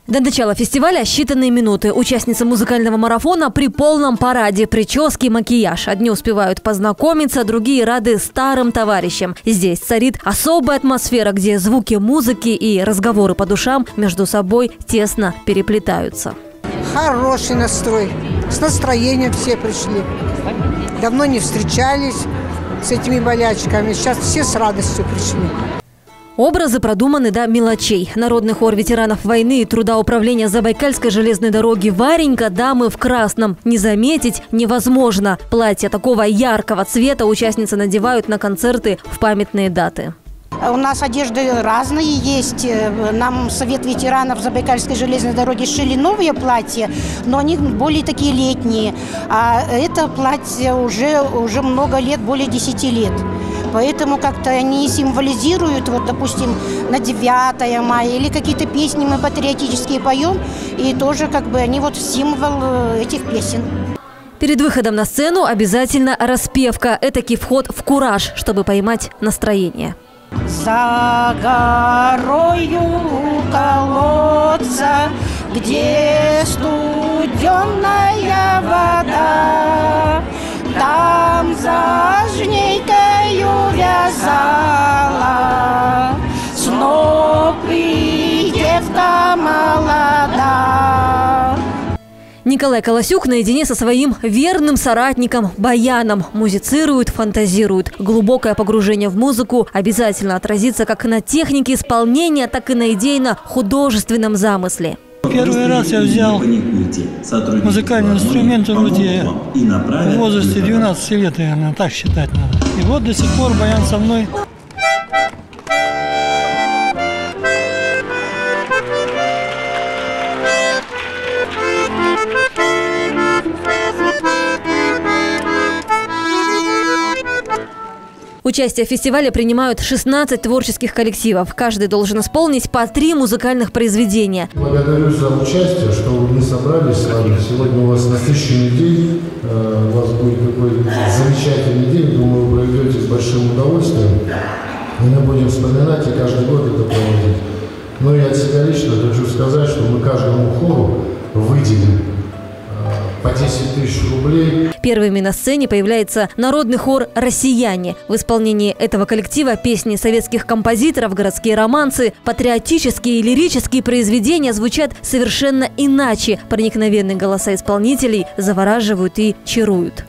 До начала фестиваля считанные минуты. Участницы музыкального марафона при полном параде, прически, макияж. Одни успевают познакомиться, другие рады старым товарищам. Здесь царит особая атмосфера, где звуки музыки и разговоры по душам между собой тесно переплетаются. Хороший настрой. С настроением все пришли. Давно не встречались с этими болячками. Сейчас все с радостью пришли. Образы продуманы до мелочей. Народный хор ветеранов войны и трудоуправления Забайкальской железной дороги «Варенька», дамы в красном. Не заметить невозможно. Платья такого яркого цвета участницы надевают на концерты в памятные даты. У нас одежды разные есть. Нам Совет ветеранов Забайкальской железной дороги шили новые платья, но они более такие летние. А это платье уже много лет, более 10 лет. Поэтому как-то они символизируют, вот, допустим, на 9 мая или какие-то песни мы патриотические поем, и тоже как бы они вот символ этих песен. Перед выходом на сцену обязательно распевка. Этакий вход в кураж, чтобы поймать настроение. За горою колодца, где студеная вода, там за жнейкою вязала снопы девка молода. Николай Колосюк наедине со своим верным соратником Баяном музицирует, фантазирует. Глубокое погружение в музыку обязательно отразится как на технике исполнения, так и на идейно-художественном замысле. Первый раз я взял музыкальный инструмент в руке в возрасте 12 лет, наверное, так считать надо. И вот до сих пор баян со мной. Участие в фестивале принимают 16 творческих коллективов. Каждый должен исполнить по 3 музыкальных произведения. Благодарю за участие, что мы собрались с вами. Сегодня у вас насыщенный день. У вас будет такой замечательный день. Думаю, вы пройдете с большим удовольствием. И мы будем вспоминать и каждый год это проводить. Ну и от себя лично хочу сказать, что мы каждому хору выделим по 10 тысяч рублей. Первыми на сцене появляется народный хор «Россияне». В исполнении этого коллектива песни советских композиторов, городские романсы, патриотические и лирические произведения звучат совершенно иначе. Проникновенные голоса исполнителей завораживают и чаруют.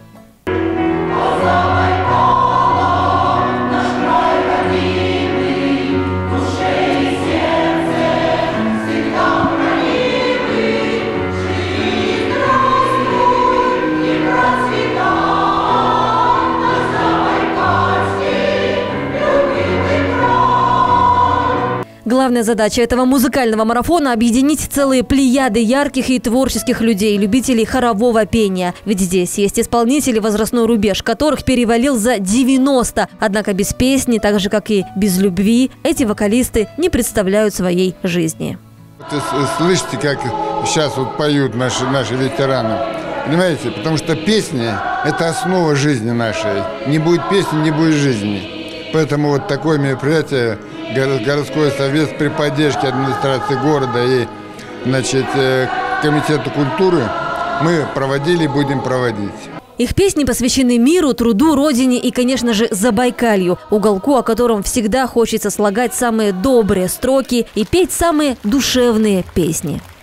Главная задача этого музыкального марафона – объединить целые плеяды ярких и творческих людей, любителей хорового пения. Ведь здесь есть исполнители, возрастной рубеж которых перевалил за 90. Однако без песни, так же как и без любви, эти вокалисты не представляют своей жизни. Вы слышите, как сейчас вот поют наши ветераны? Понимаете? Потому что песня – это основа жизни нашей. Не будет песни, не будет жизни. Поэтому вот такое мероприятие городской совет при поддержке администрации города и, значит, комитета культуры мы проводили и будем проводить. Их песни посвящены миру, труду, родине и, конечно же, Забайкалью, уголку, о котором всегда хочется слагать самые добрые строки и петь самые душевные песни.